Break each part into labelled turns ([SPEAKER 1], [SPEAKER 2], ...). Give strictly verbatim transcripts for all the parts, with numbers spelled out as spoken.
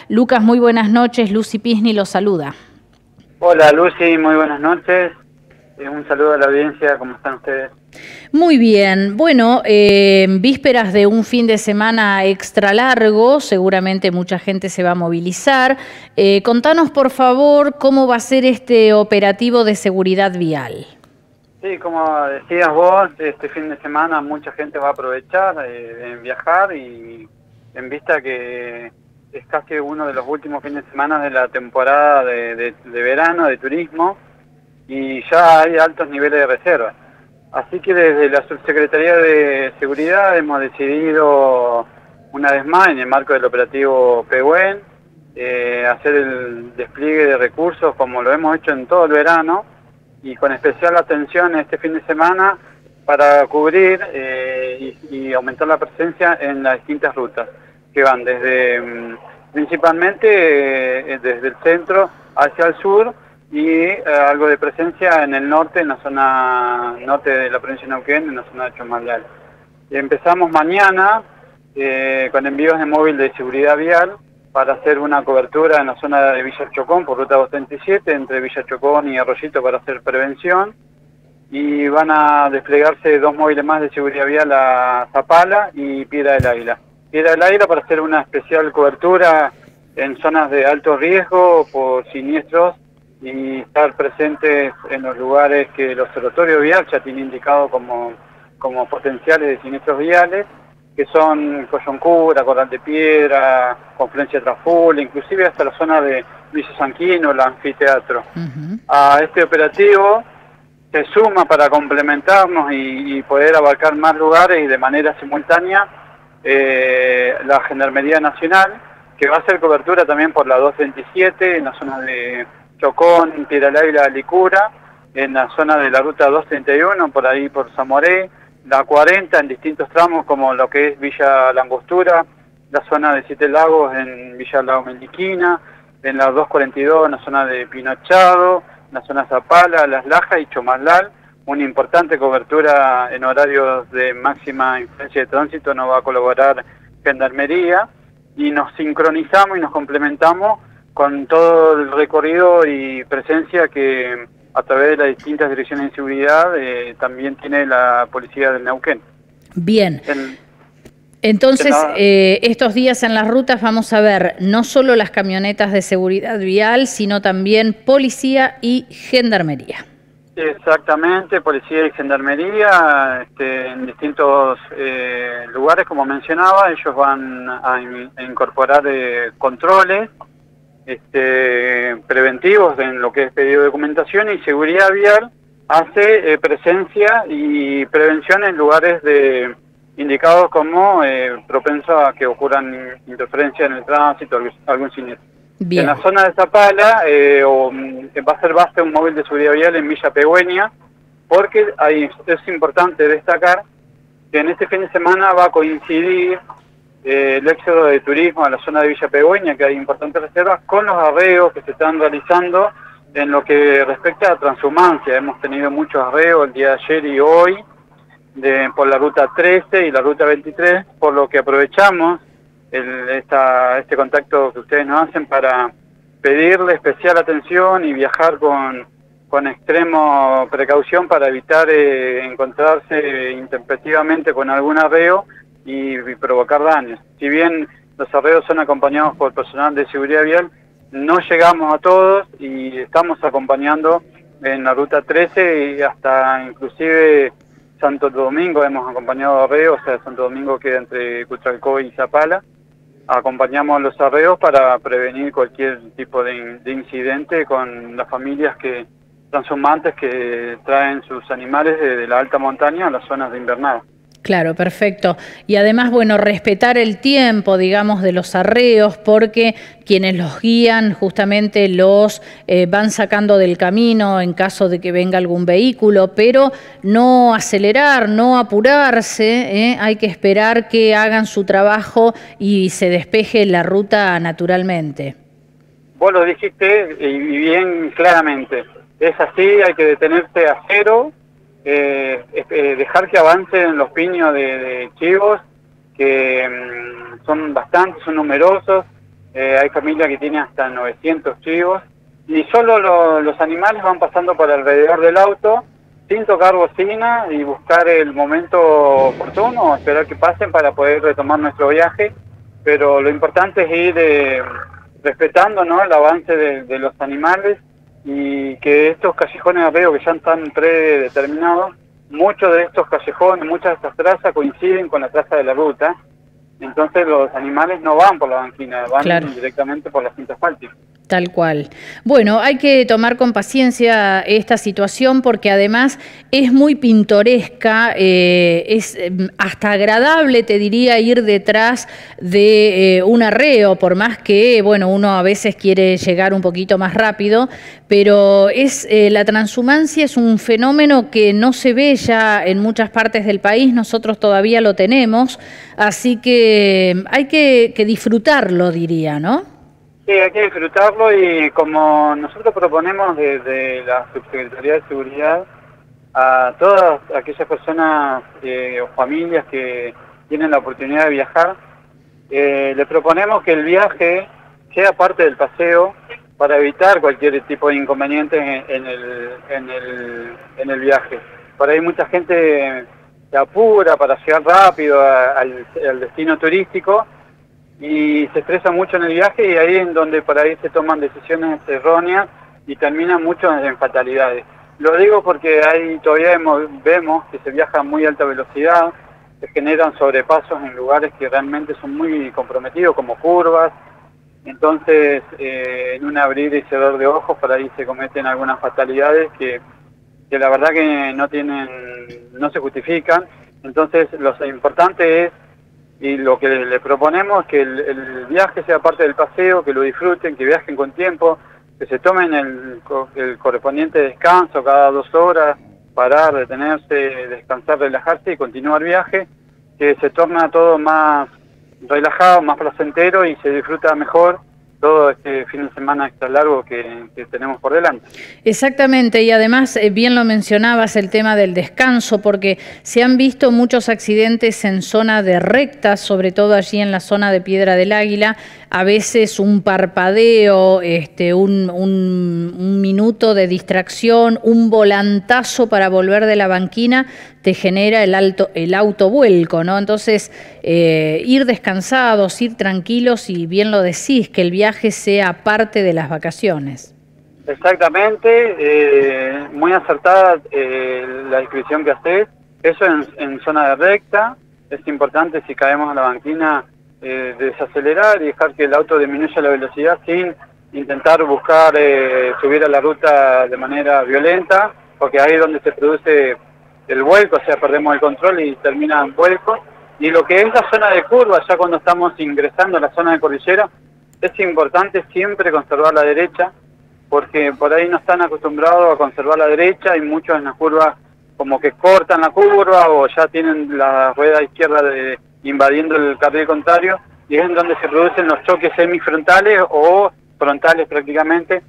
[SPEAKER 1] Lucas, muy buenas noches. Lucy Pisni lo saluda.
[SPEAKER 2] Hola Lucy, muy buenas noches. Eh, un saludo a la audiencia, ¿cómo están ustedes?
[SPEAKER 1] Muy bien. Bueno, eh, en vísperas de un fin de semana extra largo, seguramente mucha gente se va a movilizar. Eh, contanos, por favor, cómo va a ser este operativo de seguridad vial.
[SPEAKER 2] Sí, como decías vos, este fin de semana mucha gente va a aprovechar eh, en viajar y en vista que es casi uno de los últimos fines de semana de la temporada de, de, de verano, de turismo, y ya hay altos niveles de reserva. Así que desde la Subsecretaría de Seguridad hemos decidido, una vez más, en el marco del operativo Pehuen, eh, hacer el despliegue de recursos como lo hemos hecho en todo el verano, y con especial atención este fin de semana para cubrir eh, y, y aumentar la presencia en las distintas rutas que van desde principalmente eh, desde el centro hacia el sur y eh, algo de presencia en el norte, en la zona norte de la provincia de Neuquén, en la zona de Chomalal. Empezamos mañana eh, con envíos de móvil de seguridad vial para hacer una cobertura en la zona de Villa Chocón por ruta doscientos treinta y siete, entre Villa Chocón y Arroyito para hacer prevención. Y van a desplegarse dos móviles más de seguridad vial a Zapala y Piedra del Águila. Piedra del Águila para hacer una especial cobertura en zonas de alto riesgo por siniestros y estar presentes en los lugares que el observatorio vial ya tiene indicado como, como potenciales de siniestros viales, que son Coyuncura, Corral de Piedra, Confluencia Traful, inclusive hasta la zona de Villa Sanquino, el anfiteatro. Uh-huh. A este operativo se suma para complementarnos y, y poder abarcar más lugares y de manera simultánea eh, la Gendarmería Nacional, que va a hacer cobertura también por la doscientos treinta y siete, en la zona de Chocón, Piedra del Águila, Licura, en la zona de la ruta doscientos treinta y uno, por ahí por Zamoré, la cuarenta en distintos tramos como lo que es Villa Langostura, la zona de Siete Lagos en Villa Lago Meliquina, en la doscientos cuarenta y dos en la zona de Pinochado, en la zona Zapala, Las Lajas y Chomalal. Una importante cobertura en horarios de máxima influencia de tránsito nos va a colaborar Gendarmería y nos sincronizamos y nos complementamos con todo el recorrido y presencia que a través de las distintas direcciones de seguridad eh, también tiene la policía del Neuquén.
[SPEAKER 1] Bien. El, Entonces, la... eh, estos días en las rutas vamos a ver no solo las camionetas de seguridad vial, sino también policía y gendarmería.
[SPEAKER 2] Exactamente, policía y gendarmería este, en distintos eh, lugares, como mencionaba. Ellos van a, in, a incorporar eh, controles este, preventivos en lo que es pedido de documentación, y seguridad vial hace eh, presencia y prevención en lugares de indicados como eh, propensos a que ocurran interferencias en el tránsito, algún, algún siniestro. Bien. En la zona de Zapala eh, o, va a ser base un móvil de seguridad vial en Villa Pehuen, porque hay, es importante destacar que en este fin de semana va a coincidir eh, el éxodo de turismo a la zona de Villa Pehuen, que hay importantes reservas, con los arreos que se están realizando en lo que respecta a transhumancia. Hemos tenido muchos arreos el día de ayer y hoy de, por la ruta trece y la ruta veintitrés, por lo que aprovechamos El, esta, este contacto que ustedes nos hacen para pedirle especial atención y viajar con, con extremo precaución para evitar eh, encontrarse intempestivamente con algún arreo y, y provocar daños. Si bien los arreos son acompañados por personal de seguridad vial, no llegamos a todos y estamos acompañando en la ruta trece y hasta inclusive Santo Domingo hemos acompañado arreos, o sea, Santo Domingo queda entre Cutralcó y Zapala. Acompañamos los arreos para prevenir cualquier tipo de, de incidente con las familias que transhumantes que traen sus animales desde la alta montaña a las zonas de invernada.
[SPEAKER 1] Claro, perfecto. Y además, bueno, respetar el tiempo, digamos, de los arreos, porque quienes los guían justamente los eh, van sacando del camino en caso de que venga algún vehículo, pero no acelerar, no apurarse, ¿eh? Hay que esperar que hagan su trabajo y se despeje la ruta naturalmente.
[SPEAKER 2] Vos lo dijiste y bien claramente. Es así, hay que detenerse a cero. Eh, eh, dejar que avancen los piños de, de chivos, que mmm, son bastantes, son numerosos, eh, hay familias que tienen hasta novecientos chivos, y solo lo, los animales van pasando por alrededor del auto, sin tocar bocina y buscar el momento oportuno, esperar que pasen para poder retomar nuestro viaje, pero lo importante es ir eh, respetando, ¿no?, el avance de, de los animales, y que estos callejones de arreo que ya están predeterminados, muchos de estos callejones, muchas de estas trazas coinciden con la traza de la ruta, entonces los animales no van por la banquina, van claro. directamente por la cinta asfáltica.
[SPEAKER 1] Tal cual. Bueno, hay que tomar con paciencia esta situación porque además es muy pintoresca, eh, es hasta agradable, te diría, ir detrás de eh, un arreo, por más que, bueno, uno a veces quiere llegar un poquito más rápido, pero es eh, la transhumancia es un fenómeno que no se ve ya en muchas partes del país, nosotros todavía lo tenemos, así que hay que, que disfrutarlo, diría, ¿no?
[SPEAKER 2] Sí, hay que disfrutarlo, y como nosotros proponemos desde la Subsecretaría de Seguridad a todas aquellas personas eh, o familias que tienen la oportunidad de viajar, eh, le proponemos que el viaje sea parte del paseo para evitar cualquier tipo de inconvenientes en, en, el, en, el, en el viaje. Por ahí mucha gente se apura para llegar rápido a, al, al destino turístico, y se estresa mucho en el viaje, y ahí es donde por ahí se toman decisiones erróneas y terminan mucho en fatalidades. Lo digo porque ahí todavía hemos, vemos que se viaja a muy alta velocidad, se generan sobrepasos en lugares que realmente son muy comprometidos, como curvas, entonces eh, en un abrir y cerrar de ojos por ahí se cometen algunas fatalidades que, que la verdad que no tienen, no se justifican. Entonces lo importante es, y lo que le proponemos, que el, el viaje sea parte del paseo, que lo disfruten, que viajen con tiempo, que se tomen el, el correspondiente descanso cada dos horas, parar, detenerse, descansar, relajarse y continuar viaje, que se torna todo más relajado, más placentero, y se disfruta mejor todo este fin de semana extra largo que, que tenemos por delante.
[SPEAKER 1] Exactamente, y además eh, bien lo mencionabas, el tema del descanso, porque se han visto muchos accidentes en zona de rectas, sobre todo allí en la zona de Piedra del Águila, a veces un parpadeo, este, un, un, un minuto de distracción, un volantazo para volver de la banquina, te genera el, alto, el autovuelco, ¿no? Entonces, eh, ir descansados, ir tranquilos, y bien lo decís, que el viaje sea parte de las vacaciones.
[SPEAKER 2] Exactamente, eh, muy acertada eh, la descripción que haces. Eso en, en zona de recta, es importante si caemos a la banquina eh, desacelerar y dejar que el auto disminuya la velocidad sin intentar buscar eh, subir a la ruta de manera violenta, porque ahí es donde se produce el vuelco, o sea, perdemos el control y termina en vuelco. Y lo que es la zona de curva, ya cuando estamos ingresando a la zona de cordillera, es importante siempre conservar la derecha, porque por ahí no están acostumbrados a conservar la derecha, y muchos en las curvas como que cortan la curva o ya tienen la rueda izquierda de, invadiendo el carril contrario, y es en donde se producen los choques semifrontales o frontales prácticamente,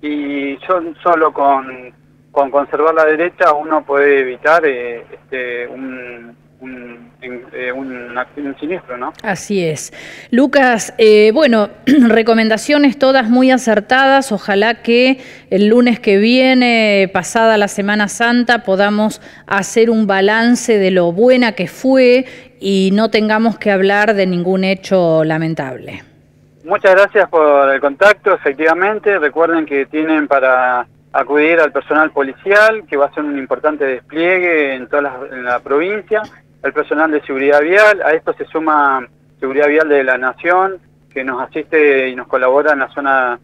[SPEAKER 2] y son solo con, con conservar la derecha uno puede evitar eh, este, un... Un, eh, un, un siniestro, ¿no?
[SPEAKER 1] Así es. Lucas, eh, bueno, recomendaciones todas muy acertadas. Ojalá que el lunes que viene, pasada la Semana Santa, podamos hacer un balance de lo buena que fue y no tengamos que hablar de ningún hecho lamentable.
[SPEAKER 2] Muchas gracias por el contacto, efectivamente. Recuerden que tienen para acudir al personal policial, que va a ser un importante despliegue en toda la, en la provincia. El personal de seguridad vial, a esto se suma seguridad vial de la Nación, que nos asiste y nos colabora en la zona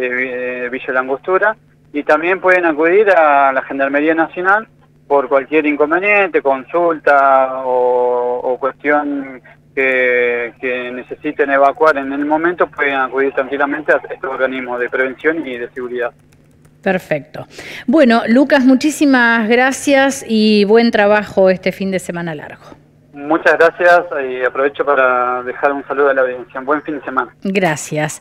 [SPEAKER 2] de Villa La Angostura, y también pueden acudir a la Gendarmería Nacional por cualquier inconveniente, consulta o, o cuestión que, que necesiten evacuar en el momento, pueden acudir tranquilamente a estos organismos de prevención y de seguridad.
[SPEAKER 1] Perfecto. Bueno, Lucas, muchísimas gracias y buen trabajo este fin de semana largo.
[SPEAKER 2] Muchas gracias y aprovecho para dejar un saludo a la audiencia. Buen fin de semana.
[SPEAKER 1] Gracias.